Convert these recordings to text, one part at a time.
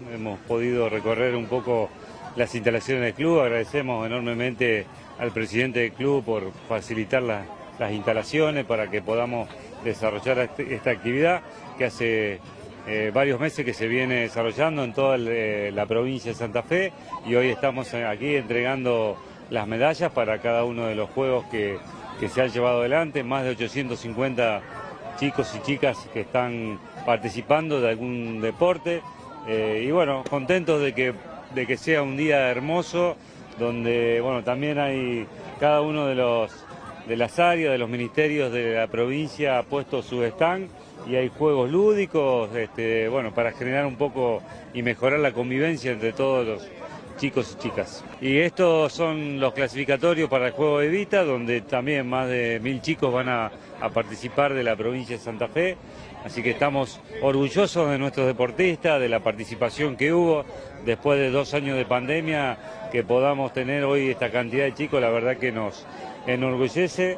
hemos podido recorrer un poco las instalaciones del club. Agradecemos enormemente al presidente del club por facilitar las instalaciones para que podamos desarrollar esta actividad que hace varios meses que se viene desarrollando en toda la provincia de Santa Fe, y hoy estamos aquí entregando las medallas para cada uno de los juegos que se han llevado adelante. Más de 850 chicos y chicas que están participando de algún deporte, y bueno, contentos de que sea un día hermoso, donde bueno, también hay cada uno de las áreas, de los ministerios de la provincia ha puesto su stand, y hay juegos lúdicos, bueno, para generar un poco y mejorar la convivencia entre todos los chicos y chicas. Y estos son los clasificatorios para el juego de Evita, donde también más de 1000 chicos van a participar de la provincia de Santa Fe. Así que estamos orgullosos de nuestros deportistas, de la participación que hubo después de 2 años de pandemia. Que podamos tener hoy esta cantidad de chicos, la verdad que nos enorgullece,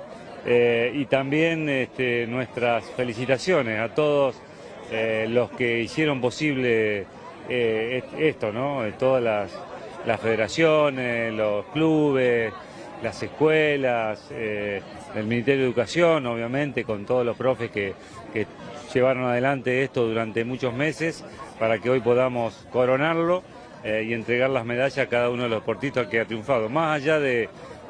y también nuestras felicitaciones a todos los que hicieron posible esto, ¿no? Todas las federaciones, los clubes, las escuelas, el Ministerio de Educación, obviamente, con todos los profes que llevaron adelante esto durante muchos meses para que hoy podamos coronarlo y entregar las medallas a cada uno de los deportistas que ha triunfado. Más allá de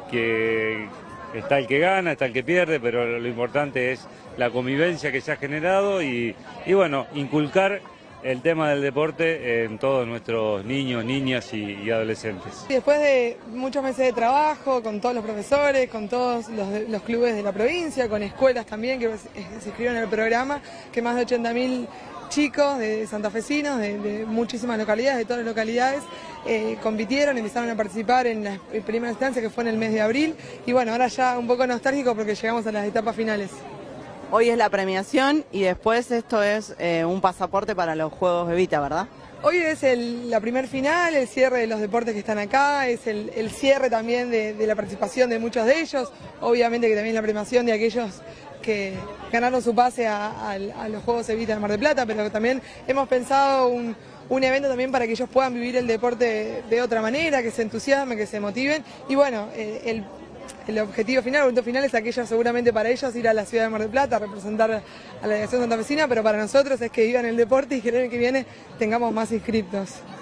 que está el que gana, está el que pierde, pero lo importante es la convivencia que se ha generado y bueno, inculcar el tema del deporte en todos nuestros niños, niñas y adolescentes. Después de muchos meses de trabajo, con todos los profesores, con todos los clubes de la provincia, con escuelas también que se inscribieron en el programa, que más de 80.000 chicos de santafesinos, de muchísimas localidades, de todas las localidades, compitieron, empezaron a participar en la primera instancia que fue en el mes de abril, y bueno, ahora ya un poco nostálgico porque llegamos a las etapas finales. Hoy es la premiación y después esto es un pasaporte para los Juegos Evita, ¿verdad? Hoy es la primer final, el cierre de los deportes que están acá, es el cierre también de la participación de muchos de ellos, obviamente que también la premiación de aquellos que ganaron su pase a los Juegos Evita en Mar del Plata, pero también hemos pensado un evento también para que ellos puedan vivir el deporte de otra manera, que se entusiasmen, que se motiven, y bueno, el objetivo final, el punto final es aquello seguramente para ellos ir a la ciudad de Mar del Plata a representar a la delegación santafesina, pero para nosotros es que vivan el deporte y que el año que viene tengamos más inscriptos.